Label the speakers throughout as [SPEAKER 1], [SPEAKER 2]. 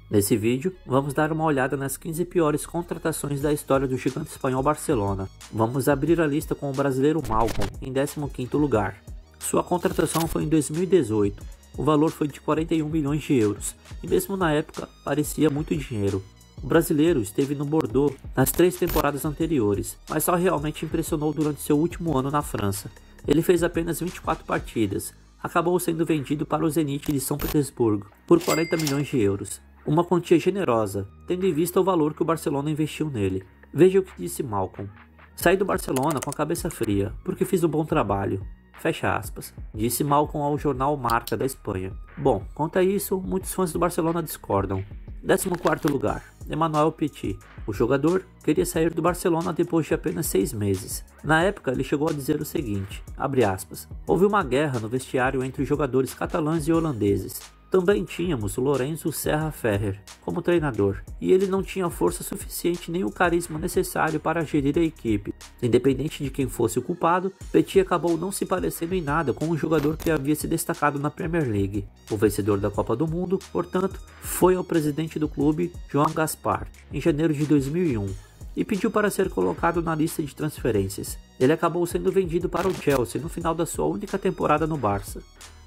[SPEAKER 1] Nesse vídeo, vamos dar uma olhada nas 15 piores contratações da história do gigante espanhol Barcelona. Vamos abrir a lista com o brasileiro Malcom, em 15º lugar. Sua contratação foi em 2018, o valor foi de 41 milhões de euros, e mesmo na época parecia muito dinheiro. O brasileiro esteve no Bordeaux nas 3 temporadas anteriores, mas só realmente impressionou durante seu último ano na França. Ele fez apenas 24 partidas, acabou sendo vendido para o Zenit de São Petersburgo por 40 milhões de euros. Uma quantia generosa, tendo em vista o valor que o Barcelona investiu nele. Veja o que disse Malcom. Saí do Barcelona com a cabeça fria, porque fiz um bom trabalho. Fecha aspas. Disse Malcom ao jornal Marca da Espanha. Bom, quanto a isso, muitos fãs do Barcelona discordam. 14º lugar, Emmanuel Petit. O jogador queria sair do Barcelona depois de apenas 6 meses. Na época, ele chegou a dizer o seguinte, abre aspas, houve uma guerra no vestiário entre os jogadores catalães e holandeses. Também tínhamos Lorenzo Serra Ferrer como treinador, e ele não tinha força suficiente nem o carisma necessário para gerir a equipe. Independente de quem fosse o culpado, Petit acabou não se parecendo em nada com um jogador que havia se destacado na Premier League. O vencedor da Copa do Mundo, portanto, foi ao presidente do clube, Joan Gaspar, em janeiro de 2001. E pediu para ser colocado na lista de transferências. Ele acabou sendo vendido para o Chelsea no final da sua única temporada no Barça.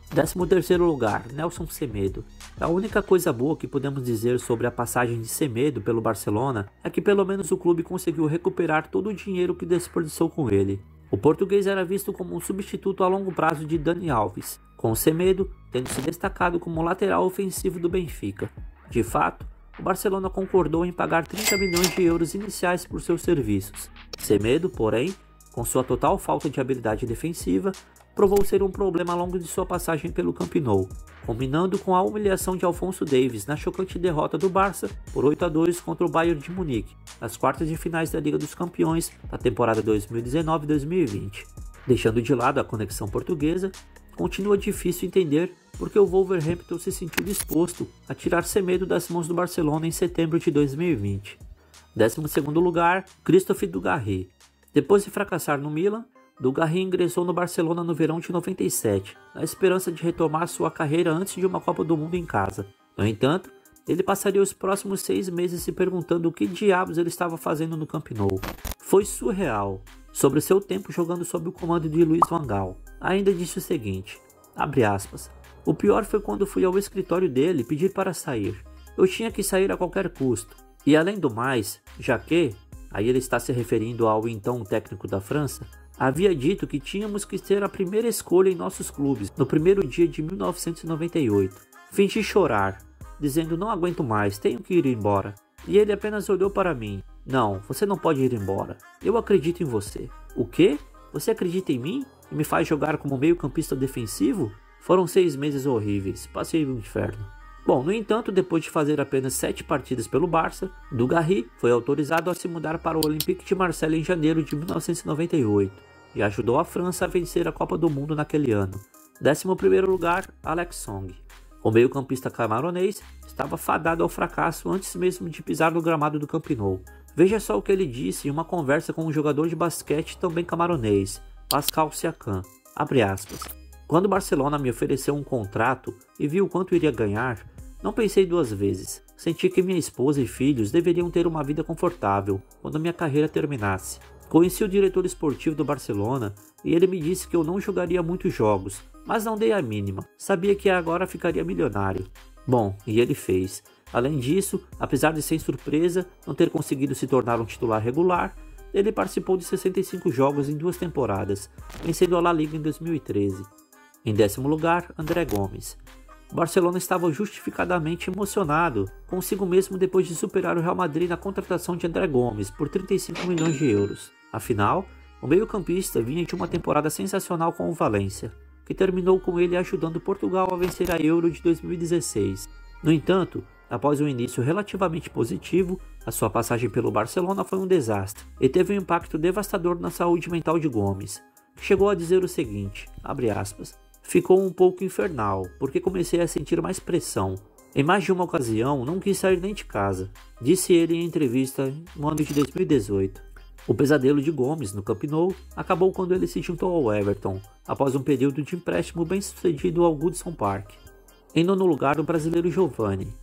[SPEAKER 1] 13º lugar, Nelson Semedo. A única coisa boa que podemos dizer sobre a passagem de Semedo pelo Barcelona é que pelo menos o clube conseguiu recuperar todo o dinheiro que desperdiçou com ele. O português era visto como um substituto a longo prazo de Dani Alves, com Semedo tendo se destacado como lateral ofensivo do Benfica. De fato, o Barcelona concordou em pagar 30 milhões de euros iniciais por seus serviços. Semedo, porém, com sua total falta de habilidade defensiva, provou ser um problema ao longo de sua passagem pelo Camp Nou, combinando com a humilhação de Alphonso Davies na chocante derrota do Barça por 8-2 contra o Bayern de Munique, nas quartas de finais da Liga dos Campeões da temporada 2019-2020. Deixando de lado a conexão portuguesa, continua difícil entender porque o Wolverhampton se sentiu disposto a tirar Semedo das mãos do Barcelona em setembro de 2020. 12º lugar, Christophe Dugarry. Depois de fracassar no Milan, Dugarry ingressou no Barcelona no verão de 97, na esperança de retomar sua carreira antes de uma Copa do Mundo em casa. No entanto, ele passaria os próximos 6 meses se perguntando o que diabos ele estava fazendo no Camp Nou. Foi surreal. Sobre seu tempo jogando sob o comando de Louis van Gaal, ainda disse o seguinte, abre aspas, o pior foi quando fui ao escritório dele pedir para sair. Eu tinha que sair a qualquer custo. E além do mais, já que, aí ele está se referindo ao então técnico da França, havia dito que tínhamos que ser a primeira escolha em nossos clubes, no primeiro dia de 1998. Fingi chorar, dizendo não aguento mais, tenho que ir embora. E ele apenas olhou para mim. Não, você não pode ir embora. Eu acredito em você. O quê? Você acredita em mim? E me faz jogar como meio-campista defensivo? Foram 6 meses horríveis, passei o inferno. Bom, no entanto, depois de fazer apenas 7 partidas pelo Barça, Dugarry foi autorizado a se mudar para o Olympique de Marseille em janeiro de 1998. E ajudou a França a vencer a Copa do Mundo naquele ano. 11º lugar, Alex Song. O meio-campista camaronês estava fadado ao fracasso antes mesmo de pisar no gramado do Camp Nou. Veja só o que ele disse em uma conversa com um jogador de basquete também camaronês, Pascal Siakam. Abre aspas. Quando o Barcelona me ofereceu um contrato e viu quanto iria ganhar, não pensei 2 vezes. Senti que minha esposa e filhos deveriam ter uma vida confortável quando minha carreira terminasse. Conheci o diretor esportivo do Barcelona e ele me disse que eu não jogaria muitos jogos, mas não dei a mínima, sabia que agora ficaria milionário. Bom, e ele fez. Além disso, apesar de sem surpresa não ter conseguido se tornar um titular regular, ele participou de 65 jogos em 2 temporadas, vencendo a La Liga em 2013. Em 10º lugar, André Gomes. O Barcelona estava justificadamente emocionado consigo mesmo depois de superar o Real Madrid na contratação de André Gomes por 35 milhões de euros. Afinal, o meio-campista vinha de uma temporada sensacional com o Valência, que terminou com ele ajudando Portugal a vencer a Euro de 2016. No entanto, após um início relativamente positivo, a sua passagem pelo Barcelona foi um desastre e teve um impacto devastador na saúde mental de Gomes, que chegou a dizer o seguinte, abre aspas, ficou um pouco infernal, porque comecei a sentir mais pressão. Em mais de uma ocasião, não quis sair nem de casa, disse ele em entrevista no ano de 2018. O pesadelo de Gomes no Camp Nou acabou quando ele se juntou ao Everton, após um período de empréstimo bem sucedido ao Goodison Park. Em 9º lugar, o brasileiro Giovani.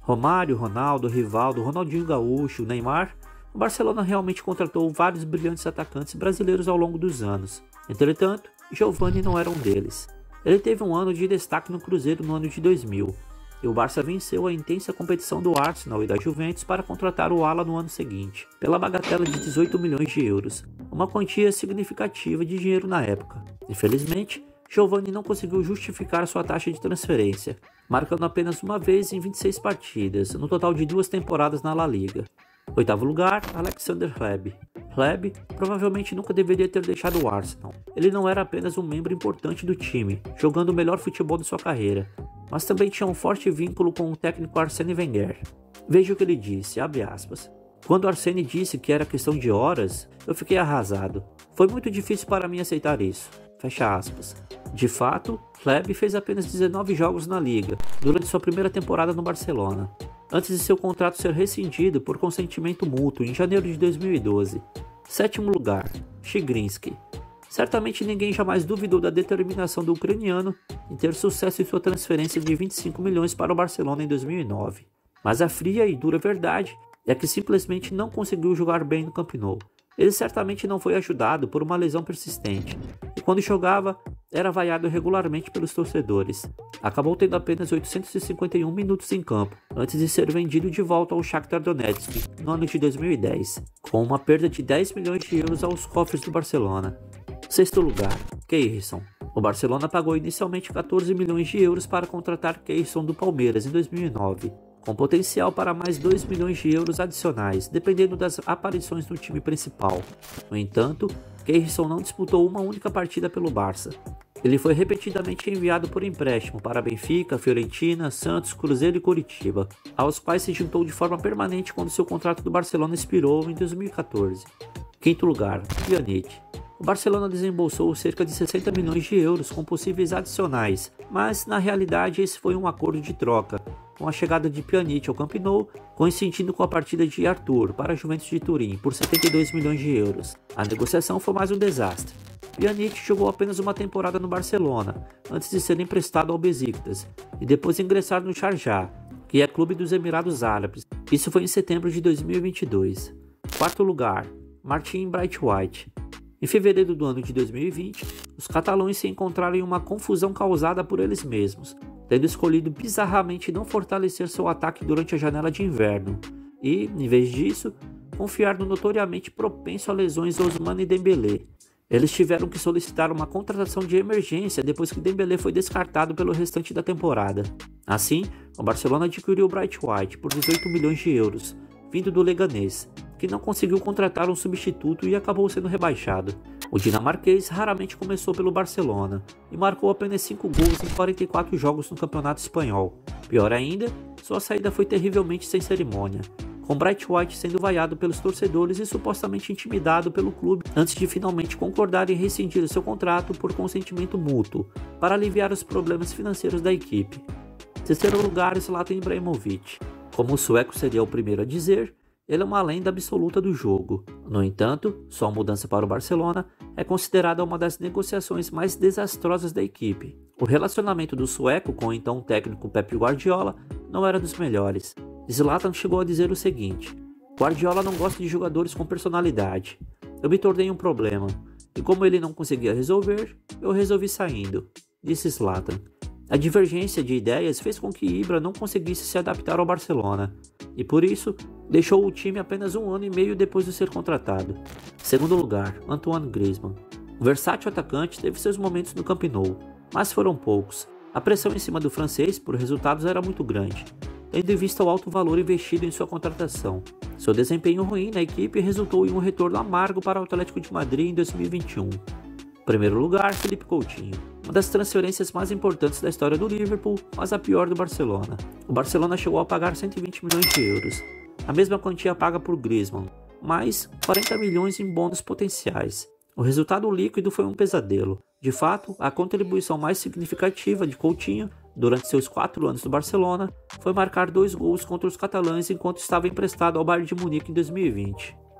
[SPEAKER 1] Romário, Ronaldo, Rivaldo, Ronaldinho Gaúcho, Neymar, o Barcelona realmente contratou vários brilhantes atacantes brasileiros ao longo dos anos. Entretanto, Giovani não era um deles. Ele teve um ano de destaque no Cruzeiro no ano de 2000, e o Barça venceu a intensa competição do Arsenal e da Juventus para contratar o ala no ano seguinte, pela bagatela de 18 milhões de euros, uma quantia significativa de dinheiro na época. Infelizmente, Giovani não conseguiu justificar sua taxa de transferência, marcando apenas uma vez em 26 partidas, no total de 2 temporadas na La Liga. Oitavo lugar, Alexander Hleb. Hleb provavelmente nunca deveria ter deixado o Arsenal. Ele não era apenas um membro importante do time, jogando o melhor futebol de sua carreira, mas também tinha um forte vínculo com o técnico Arsène Wenger. Veja o que ele disse, abre aspas. Quando Arsène disse que era questão de horas, eu fiquei arrasado. Foi muito difícil para mim aceitar isso. Fecha aspas. De fato, Hleb fez apenas 19 jogos na liga, durante sua primeira temporada no Barcelona, antes de seu contrato ser rescindido por consentimento mútuo em janeiro de 2012. Sétimo lugar, Chigrinsky. Certamente ninguém jamais duvidou da determinação do ucraniano em ter sucesso em sua transferência de 25 milhões para o Barcelona em 2009. Mas a fria e dura verdade é que simplesmente não conseguiu jogar bem no Camp Nou. Ele certamente não foi ajudado por uma lesão persistente, e quando jogava, era vaiado regularmente pelos torcedores. Acabou tendo apenas 851 minutos em campo, antes de ser vendido de volta ao Shakhtar Donetsk no ano de 2010, com uma perda de 10 milhões de euros aos cofres do Barcelona. Sexto lugar, Keirson. O Barcelona pagou inicialmente 14 milhões de euros para contratar Keirson do Palmeiras em 2009, com potencial para mais 2 milhões de euros adicionais, dependendo das aparições no time principal. No entanto, Keirson não disputou uma única partida pelo Barça. Ele foi repetidamente enviado por empréstimo para Benfica, Fiorentina, Santos, Cruzeiro e Coritiba, aos quais se juntou de forma permanente quando seu contrato do Barcelona expirou em 2014. Quinto lugar, Pjanic. O Barcelona desembolsou cerca de 60 milhões de euros com possíveis adicionais, mas na realidade esse foi um acordo de troca, com a chegada de Pjanic ao Camp Nou, coincidindo com a partida de Arthur para a Juventus de Turim por 72 milhões de euros. A negociação foi mais um desastre. Pjanic jogou apenas uma temporada no Barcelona, antes de ser emprestado ao Besiktas, e depois ingressar no Sharjah, que é clube dos Emirados Árabes. Isso foi em setembro de 2022. Quarto lugar, Martin Braithwaite. Em fevereiro do ano de 2020, os catalães se encontraram em uma confusão causada por eles mesmos, tendo escolhido bizarramente não fortalecer seu ataque durante a janela de inverno e, em vez disso, confiar no notoriamente propenso a lesões Ousmane Dembélé. Eles tiveram que solicitar uma contratação de emergência depois que Dembélé foi descartado pelo restante da temporada. Assim, o Barcelona adquiriu Braithwaite por 18 milhões de euros, vindo do Leganés, que não conseguiu contratar um substituto e acabou sendo rebaixado. O dinamarquês raramente começou pelo Barcelona e marcou apenas 5 gols em 44 jogos no Campeonato Espanhol. Pior ainda, sua saída foi terrivelmente sem cerimônia, com Braithwaite sendo vaiado pelos torcedores e supostamente intimidado pelo clube antes de finalmente concordar em rescindir seu contrato por consentimento mútuo, para aliviar os problemas financeiros da equipe. Terceiro lugar, Zlatan Ibrahimovic. Como o sueco seria o primeiro a dizer, ele é uma lenda absoluta do jogo. No entanto, sua mudança para o Barcelona é considerada uma das negociações mais desastrosas da equipe. O relacionamento do sueco com o então técnico Pep Guardiola não era dos melhores. Zlatan chegou a dizer o seguinte: Guardiola não gosta de jogadores com personalidade. Eu me tornei um problema, e como ele não conseguia resolver, eu resolvi saindo, disse Zlatan. A divergência de ideias fez com que Ibra não conseguisse se adaptar ao Barcelona, e por isso deixou o time apenas 1 ano e meio depois de ser contratado. Segundo lugar, Antoine Griezmann. O versátil atacante teve seus momentos no Camp Nou, mas foram poucos. A pressão em cima do francês por resultados era muito grande, tendo em vista o alto valor investido em sua contratação. Seu desempenho ruim na equipe resultou em um retorno amargo para o Atlético de Madrid em 2021. Primeiro lugar, Philippe Coutinho. Uma das transferências mais importantes da história do Liverpool, mas a pior do Barcelona. O Barcelona chegou a pagar 120 milhões de euros, a mesma quantia paga por Griezmann, mais 40 milhões em bônus potenciais. O resultado líquido foi um pesadelo. De fato, a contribuição mais significativa de Coutinho durante seus 4 anos no Barcelona foi marcar 2 gols contra os catalães enquanto estava emprestado ao Bayern de Munique em 2020.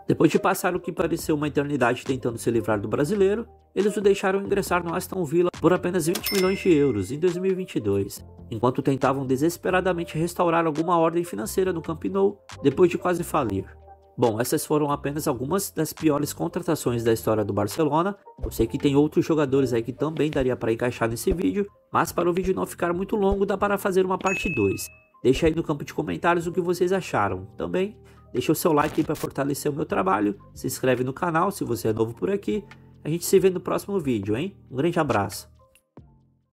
[SPEAKER 1] Depois de passar o que pareceu uma eternidade tentando se livrar do brasileiro, eles o deixaram ingressar no Aston Villa por apenas 20 milhões de euros em 2022, enquanto tentavam desesperadamente restaurar alguma ordem financeira no Camp Nou depois de quase falir. Bom, essas foram apenas algumas das piores contratações da história do Barcelona. Eu sei que tem outros jogadores aí que também daria para encaixar nesse vídeo, mas para o vídeo não ficar muito longo dá para fazer uma parte 2. Deixa aí no campo de comentários o que vocês acharam. Também deixa o seu like para fortalecer o meu trabalho, se inscreve no canal se você é novo por aqui. A gente se vê no próximo vídeo, hein? Um grande abraço.